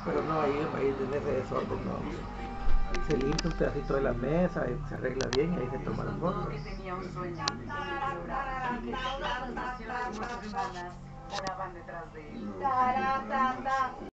Pero no, ahí en ese desorden no. Se limpia un pedacito de la mesa, y se arregla bien y ahí se toma la foto. Que tenía un sueño en el programa y que todas las naciones musulmanas oraban detrás de él.